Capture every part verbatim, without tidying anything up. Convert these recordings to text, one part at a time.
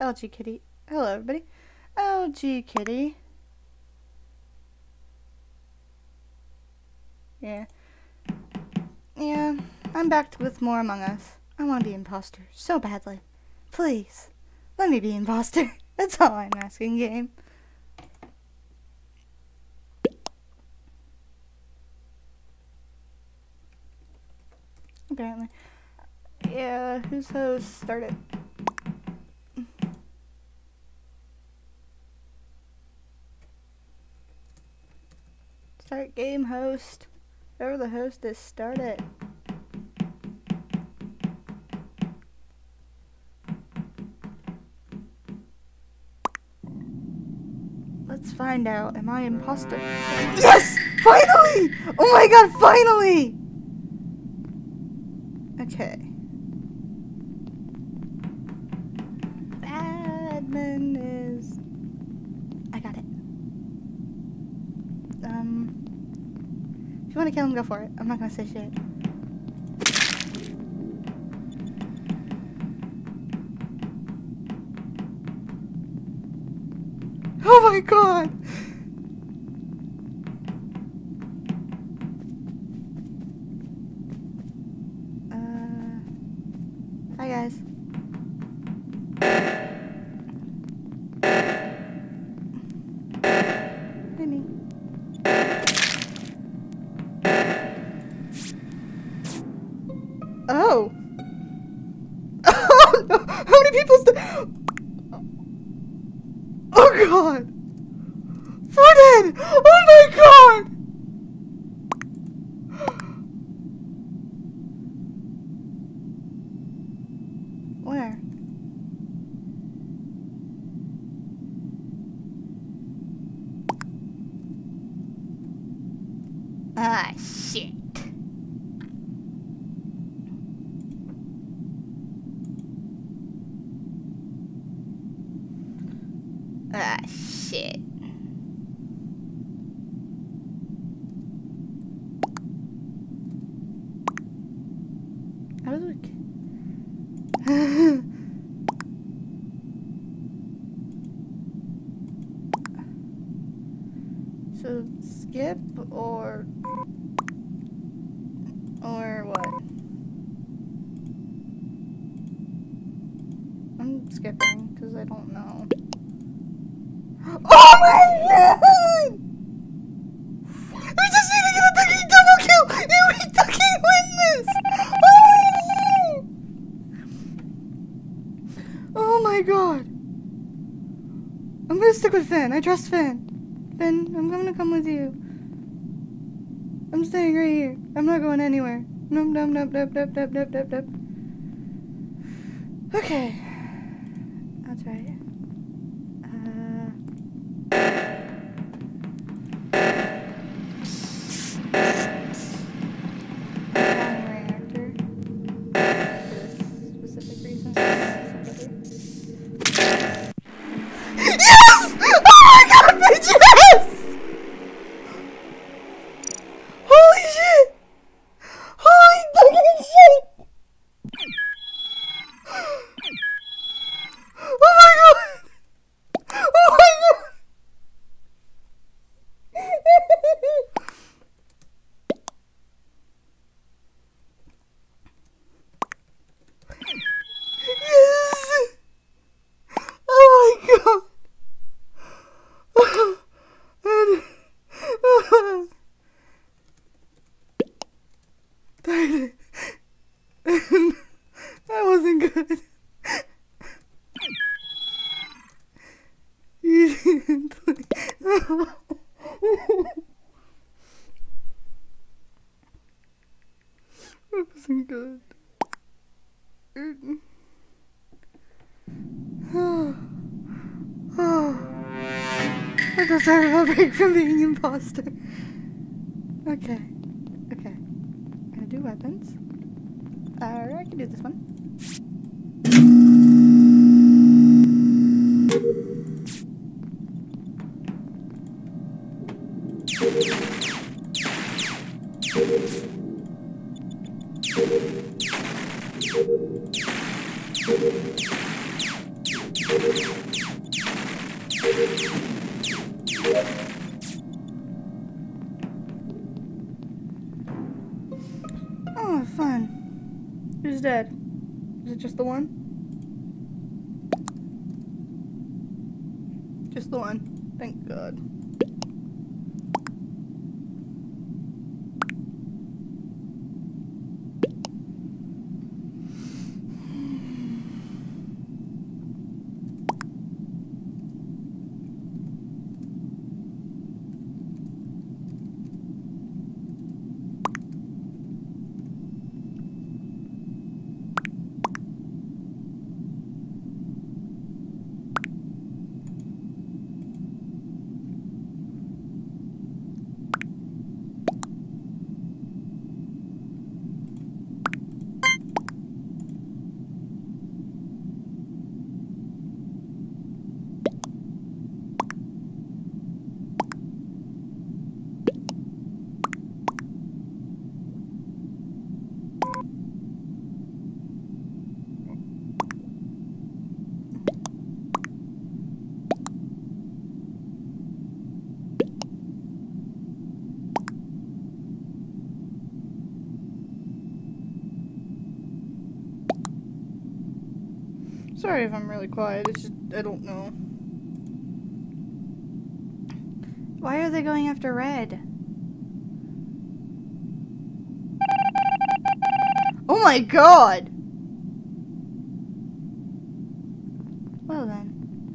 L G Kitty. Hello, everybody. L G Kitty. Yeah. Yeah, I'm back with more Among Us. I want to be imposter so badly. Please, let me be imposter. That's all I'm asking, game. Apparently. Yeah, who's host? Start it. Start game host. Whoever the host is, start it. Let's find out. Am I imposter? Yes! Finally! Oh my god, finally! Okay. Admin is... I got it. Um... If you want to kill him, go for it. I'm not gonna say shit. Oh my god! Uh... Hi guys. Hi me. Oh! Oh no! How many people st- Oh god! Four dead! Oh my god! Where? Ah, shit. Ah, shit. How does it... So, skip or... Or what? I'm skipping, because I don't know. Oh my god! We just need to get a ducky double kill! And we ducky win this! Oh my god! Oh my god! I'm gonna stick with Finn. I trust Finn. Finn, I'm gonna come with you. I'm staying right here. I'm not going anywhere. Nope, nope, nope, nope, nope, nope, nope, nope, nope. Okay. I'll try it. That wasn't good. You didn't play. That wasn't good. Oh. Oh. I deserve a break from being imposter. Okay. Okay. I'm gonna do weapons. Or I can do this one. Oh, fun. Who's dead? Is it just the one? Just the one. Thank God. Sorry if I'm really quiet, it's just, I don't know. Why are they going after Red? Oh my God! Well then.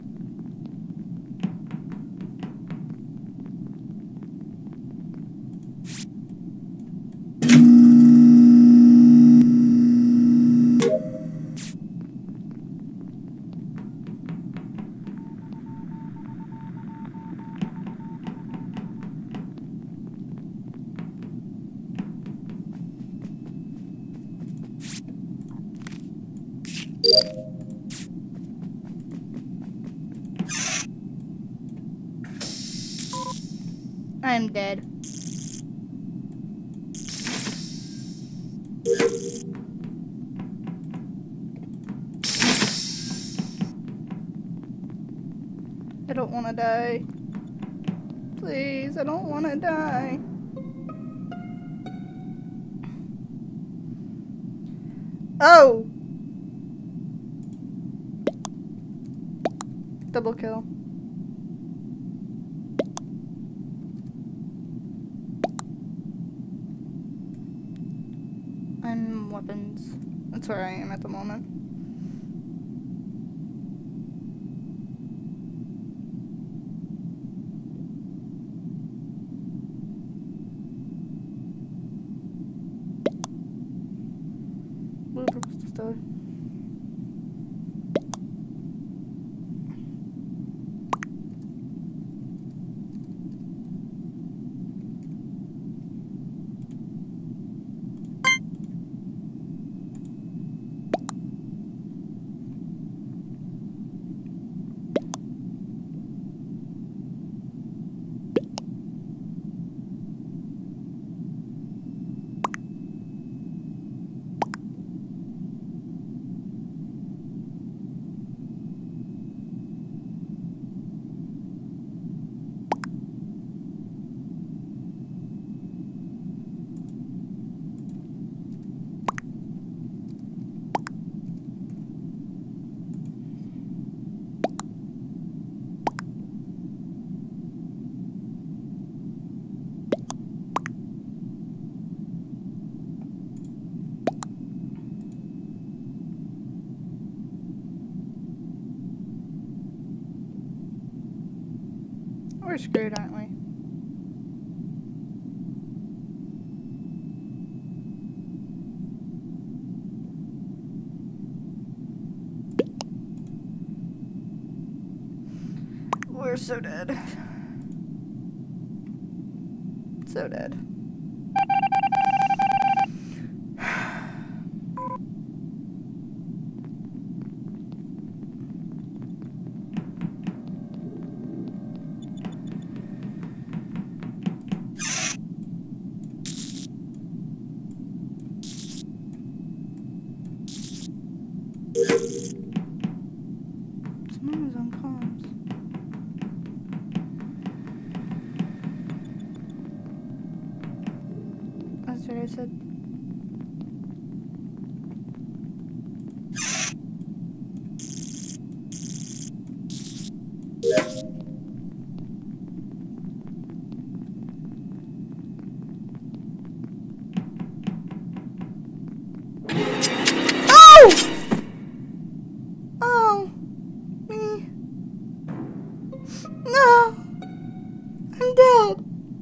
I'm dead. I don't want to die. Please, I don't want to die. Oh! Double kill. I'm weapons. That's where I am at the moment. Blue purple stuff. We're screwed, aren't we? We're so dead. So dead. Someone was on comms. That's what I said. Oh, me. No, I'm dead.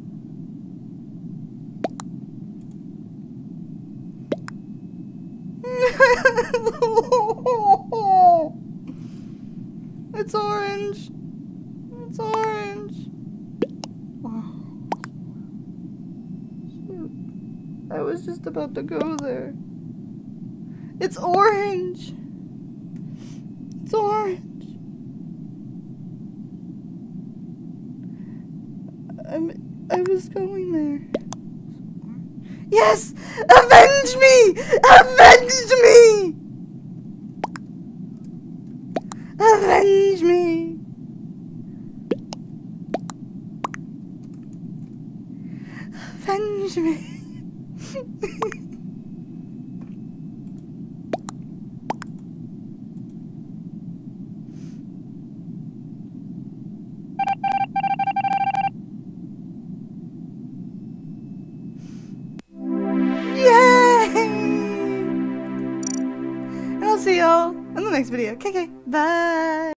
It's orange. It's orange. Oh. Shoot. I was just about to go there. It's orange. It's orange. I'm, I was going there. Yes! Avenge me! Avenge me! Avenge me! Avenge me! I'll see y'all in the next video. Okay, okay. Bye.